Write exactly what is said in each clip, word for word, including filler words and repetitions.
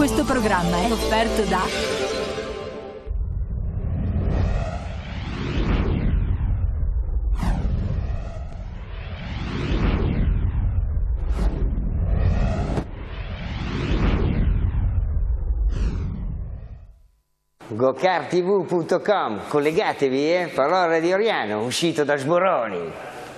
Questo programma è offerto da go kart t v punto com, collegatevi, eh? Parole di Oriano, uscito da Sboroni.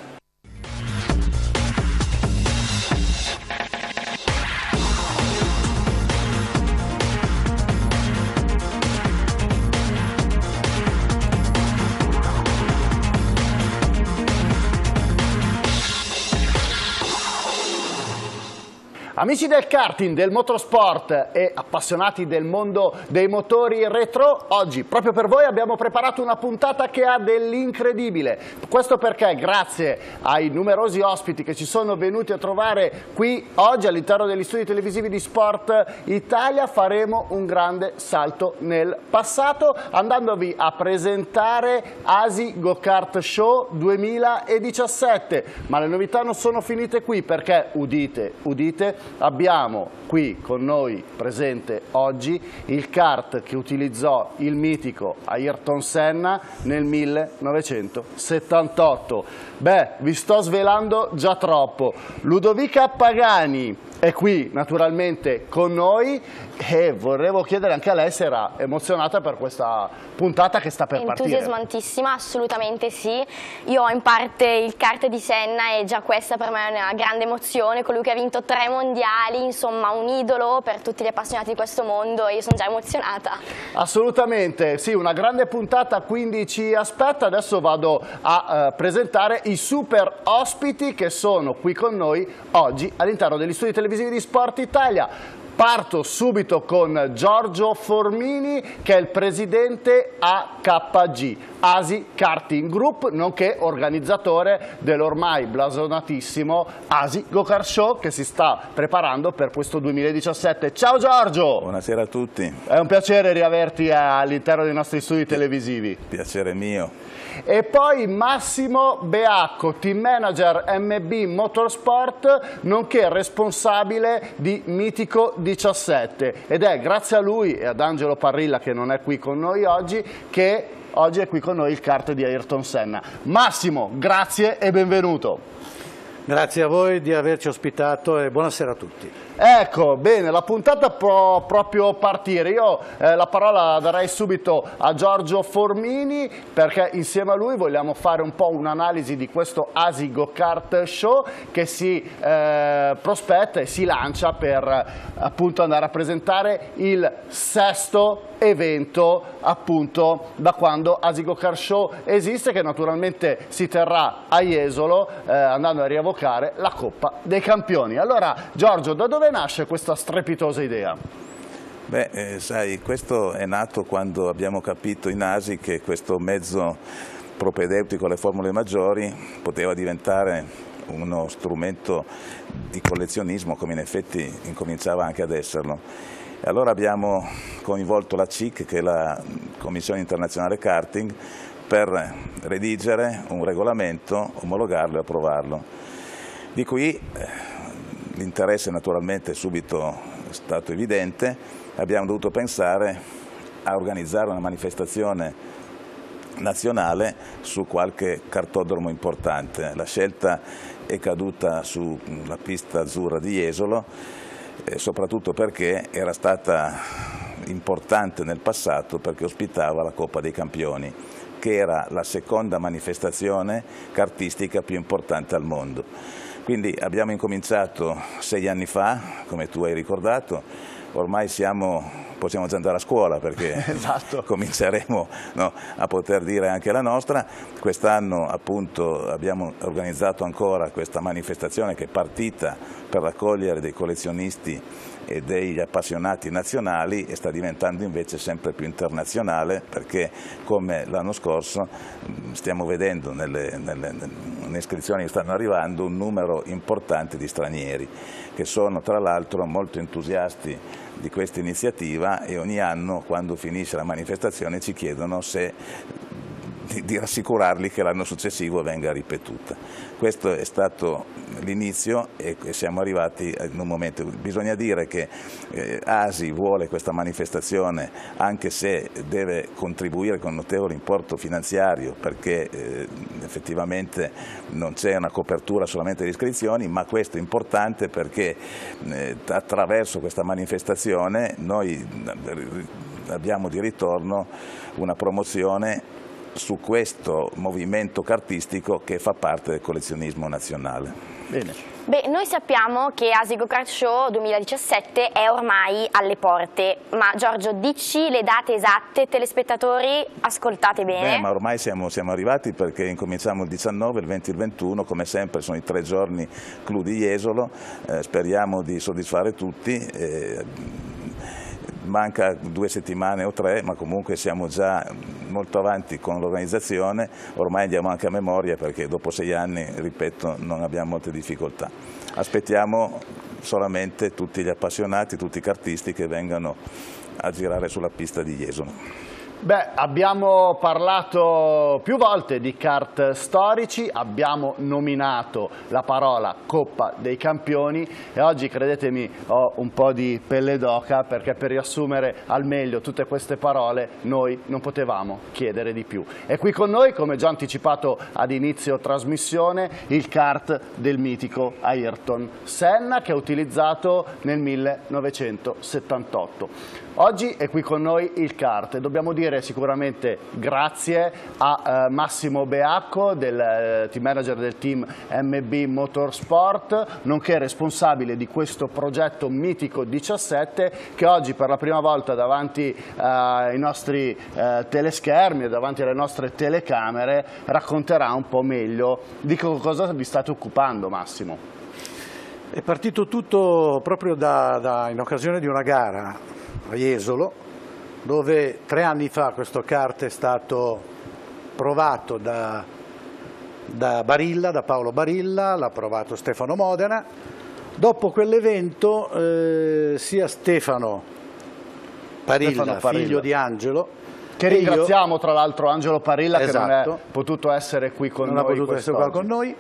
Amici del karting, del motorsport e appassionati del mondo dei motori retro, oggi proprio per voi abbiamo preparato una puntata che ha dell'incredibile. Questo perché grazie ai numerosi ospiti che ci sono venuti a trovare qui oggi all'interno degli studi televisivi di Sport Italia faremo un grande salto nel passato andandovi a presentare Asi Go-Kart Show duemiladiciassette. Ma le novità non sono finite qui perché, udite, udite, abbiamo qui con noi presente oggi il kart che utilizzò il mitico Ayrton Senna nel millenovecentosettantotto. Beh, vi sto svelando già troppo. Ludovica Pagani è qui naturalmente con noi e vorrevo chiedere anche a lei se era emozionata per questa puntata che sta per partire. Entusiasmantissima, assolutamente sì. Io ho in parte il kart di Senna e già questa per me è una grande emozione, colui che ha vinto tre mondiali, insomma un idolo per tutti gli appassionati di questo mondo e io sono già emozionata. Assolutamente, sì, una grande puntata quindi ci aspetta. Adesso vado a uh, presentare i super ospiti che sono qui con noi oggi all'interno degli studi televisivi di Sport Italia. Parto subito con Giorgio Formini che è il presidente A K G, Asi Karting Group, nonché organizzatore dell'ormai blasonatissimo Asi Go-Kart Show che si sta preparando per questo duemiladiciassette. Ciao Giorgio! Buonasera a tutti. È un piacere riaverti all'interno dei nostri studi televisivi. Piacere mio. E poi Massimo Beacco, team manager M B Motorsport, nonché responsabile di Mitico diciassette. Ed è grazie a lui e ad Angelo Parrilla, che non è qui con noi oggi, che oggi è qui con noi il kart di Ayrton Senna. Massimo, grazie e benvenuto. Grazie a voi di averci ospitato e buonasera a tutti. Ecco, bene, la puntata può proprio partire. Io eh, la parola la darei subito a Giorgio Formini perché insieme a lui vogliamo fare un po' un'analisi di questo Asi Go-Kart Show che si eh, prospetta e si lancia per appunto andare a presentare il sesto evento appunto da quando Asi Go-Kart Show esiste, che naturalmente si terrà a Jesolo eh, andando a rievocare la Coppa dei Campioni. Allora Giorgio, da dove nasce questa strepitosa idea? Beh, eh, sai, questo è nato quando abbiamo capito in Asi che questo mezzo propedeutico alle formule maggiori poteva diventare uno strumento di collezionismo, come in effetti incominciava anche ad esserlo. E allora abbiamo coinvolto la C I C, che è la Commissione Internazionale Karting, per redigere un regolamento, omologarlo e approvarlo. Di qui eh, l'interesse naturalmente è subito stato evidente, abbiamo dovuto pensare a organizzare una manifestazione nazionale su qualche cartodromo importante. La scelta è caduta sulla pista azzurra di Jesolo, eh, soprattutto perché era stata importante nel passato perché ospitava la Coppa dei Campioni, che era la seconda manifestazione kartistica più importante al mondo. Quindi abbiamo incominciato sei anni fa, come tu hai ricordato, ormai siamo, possiamo già andare a scuola perché esatto. cominceremo no, a poter dire anche la nostra. Quest'anno appunto abbiamo organizzato ancora questa manifestazione che è partita per raccogliere dei collezionisti e degli appassionati nazionali e sta diventando invece sempre più internazionale perché, come l'anno scorso, stiamo vedendo nelle, nelle, nelle iscrizioni che stanno arrivando un numero importante di stranieri che sono tra l'altro molto entusiasti di questa iniziativa e ogni anno quando finisce la manifestazione ci chiedono se di, di rassicurarli che l'anno successivo venga ripetuta. Questo è stato l'inizio e siamo arrivati in un momento. Bisogna dire che eh, ASI vuole questa manifestazione anche se deve contribuire con un notevole importo finanziario, perché eh, effettivamente non c'è una copertura solamente delle iscrizioni, ma questo è importante perché eh, attraverso questa manifestazione noi abbiamo di ritorno una promozione su questo movimento cartistico che fa parte del collezionismo nazionale. Bene. Beh, noi sappiamo che ASI Go Kart Show duemiladiciassette è ormai alle porte, ma Giorgio, dici le date esatte, telespettatori, ascoltate bene. Beh, ma ormai siamo, siamo arrivati perché incominciamo il diciannove, il venti e il ventuno, come sempre sono i tre giorni clou di Jesolo, eh, speriamo di soddisfare tutti. Eh, Manca due settimane o tre, ma comunque siamo già molto avanti con l'organizzazione, ormai andiamo anche a memoria perché dopo sei anni, ripeto, non abbiamo molte difficoltà. Aspettiamo solamente tutti gli appassionati, tutti i kartisti che vengano a girare sulla pista di Jesolo. Beh, abbiamo parlato più volte di kart storici, abbiamo nominato la parola Coppa dei Campioni e oggi, credetemi, ho un po' di pelle d'oca perché per riassumere al meglio tutte queste parole noi non potevamo chiedere di più. E qui con noi, come già anticipato ad inizio trasmissione, il kart del mitico Ayrton Senna che ha utilizzato nel millenovecentosettantotto. Oggi è qui con noi il kart e dobbiamo dire sicuramente grazie a eh, Massimo Beacco, del eh, team manager del team M B Motorsport, nonché responsabile di questo progetto Mitico diciassette che oggi per la prima volta davanti eh, ai nostri eh, teleschermi e davanti alle nostre telecamere racconterà un po' meglio di cosa vi state occupando, Massimo. È partito tutto proprio da, da, in occasione di una gara a Jesolo, dove tre anni fa questo kart è stato provato da, da Barilla, da Paolo Barilla, l'ha provato Stefano Modena. Dopo quell'evento eh, sia Stefano Parilla, Stefano Parilla, figlio di Angelo, che ringraziamo io, tra l'altro Angelo Parilla, esatto, che non è potuto essere qui con non noi. Non ha potuto essere qua con noi.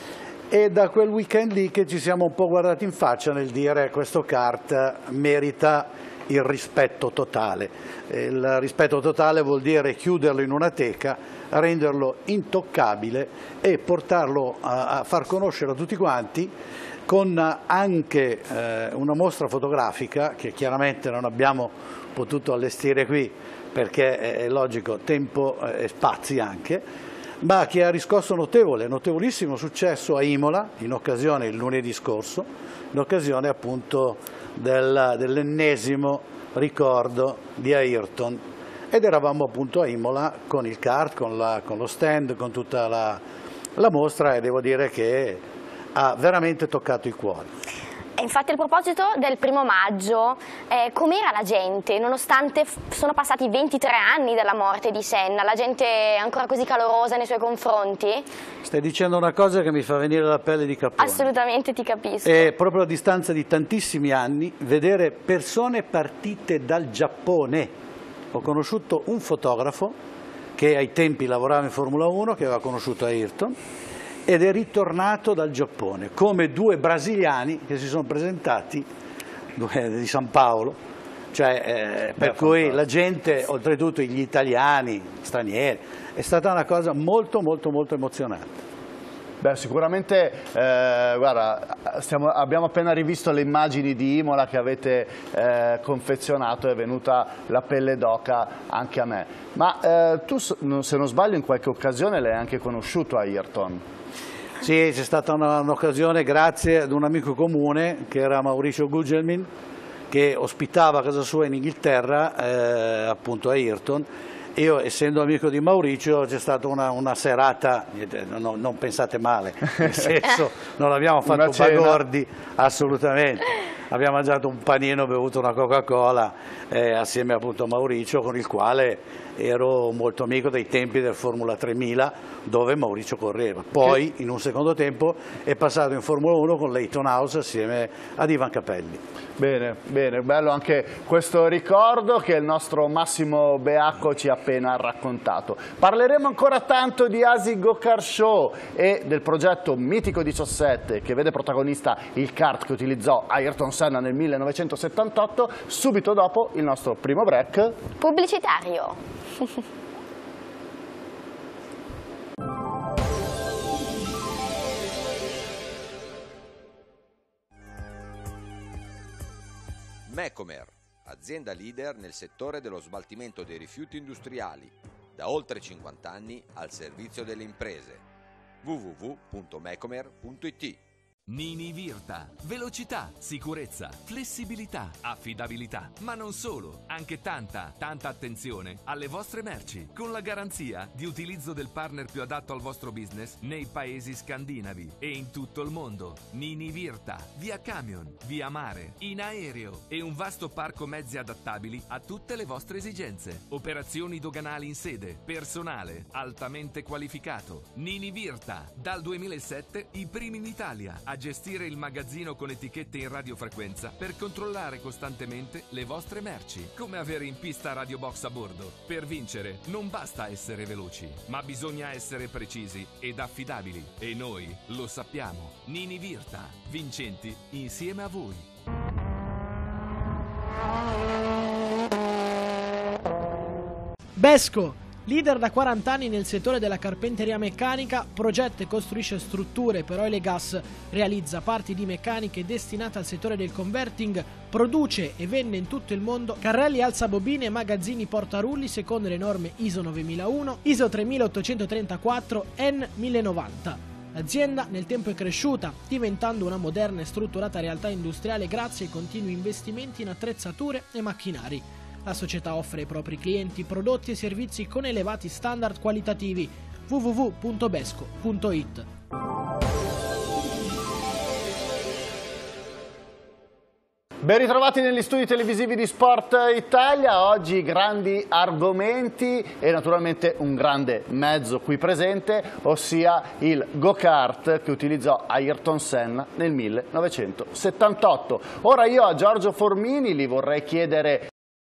E da quel weekend lì che ci siamo un po' guardati in faccia nel dire questo kart merita il rispetto totale. Il rispetto totale vuol dire chiuderlo in una teca, renderlo intoccabile e portarlo a, a far conoscere a tutti quanti con anche eh, una mostra fotografica che chiaramente non abbiamo potuto allestire qui perché è, è logico, tempo e spazi anche, ma che ha riscosso notevole, notevolissimo successo a Imola in occasione, il lunedì scorso, in occasione appunto del, dell'ennesimo ricordo di Ayrton, ed eravamo appunto a Imola con il kart, con, la, con lo stand, con tutta la, la mostra, e devo dire che ha veramente toccato i cuori. E infatti a proposito del primo maggio, eh, com'era la gente? Nonostante sono passati ventitré anni dalla morte di Senna, la gente è ancora così calorosa nei suoi confronti? Stai dicendo una cosa che mi fa venire la pelle di cappone. Assolutamente, ti capisco. E proprio a distanza di tantissimi anni, vedere persone partite dal Giappone. Ho conosciuto un fotografo che ai tempi lavorava in Formula uno, che aveva conosciuto Ayrton, ed è ritornato dal Giappone, come due brasiliani che si sono presentati, due di San Paolo, cioè, eh, per Beh, cui fantastico. La gente, oltretutto gli italiani, stranieri, è stata una cosa molto molto molto emozionante. Beh, sicuramente, eh, guarda, stiamo, abbiamo appena rivisto le immagini di Imola che avete eh, confezionato, è venuta la pelle d'oca anche a me. Ma eh, tu, se non sbaglio, in qualche occasione l'hai anche conosciuto Ayrton. Sì, c'è stata un'occasione grazie ad un amico comune che era Mauricio Gugelmin, che ospitava a casa sua in Inghilterra, eh, appunto Ayrton. Io, essendo amico di Mauricio, c'è stata una, una serata, no, non pensate male, nel senso non abbiamo fatto bagordi, assolutamente. abbiamo mangiato un panino, bevuto una Coca-Cola eh, assieme appunto a Mauricio, con il quale ero molto amico dei tempi del Formula tremila, dove Mauricio correva. Poi in un secondo tempo è passato in Formula uno con Leyton House assieme ad Ivan Capelli. Bene, bene, bello anche questo ricordo che il nostro Massimo Beacco ci ha appena raccontato. Parleremo ancora tanto di Asi Go-Kart Show e del progetto Mitico diciassette che vede protagonista il kart che utilizzò Ayrton Senna nel millenovecentosettantotto, subito dopo il nostro primo break pubblicitario. Mecomer, azienda leader nel settore dello smaltimento dei rifiuti industriali, da oltre cinquanta anni al servizio delle imprese. w w w punto mecomer punto i t. Nini Virta. Velocità, sicurezza, flessibilità, affidabilità. Ma non solo, anche tanta, tanta attenzione alle vostre merci, con la garanzia di utilizzo del partner più adatto al vostro business nei paesi scandinavi e in tutto il mondo. Nini Virta, via camion, via mare, in aereo e un vasto parco mezzi adattabili a tutte le vostre esigenze. Operazioni doganali in sede, personale altamente qualificato. Nini Virta, dal duemilasette i primi in Italia a gestire il magazzino con etichette in radiofrequenza per controllare costantemente le vostre merci, come avere in pista Radio Box a bordo. Per vincere non basta essere veloci, ma bisogna essere precisi ed affidabili, e noi lo sappiamo. Nini Virta, vincenti insieme a voi. Besco, leader da quaranta anni nel settore della carpenteria meccanica, progetta e costruisce strutture per oil e gas, realizza parti di meccaniche destinate al settore del converting, produce e vende in tutto il mondo carrelli alzabobine e magazzini portarulli secondo le norme I S O novemilauno, I S O tremilaottocentotrentaquattro, E N mille novanta. L'azienda nel tempo è cresciuta, diventando una moderna e strutturata realtà industriale grazie ai continui investimenti in attrezzature e macchinari. La società offre ai propri clienti prodotti e servizi con elevati standard qualitativi. w w w punto besco punto i t. Ben ritrovati negli studi televisivi di Sport Italia, oggi grandi argomenti e naturalmente un grande mezzo qui presente, ossia il go-kart che utilizzò Ayrton Senna nel millenovecentosettantotto. Ora io a Giorgio Formini gli vorrei chiedere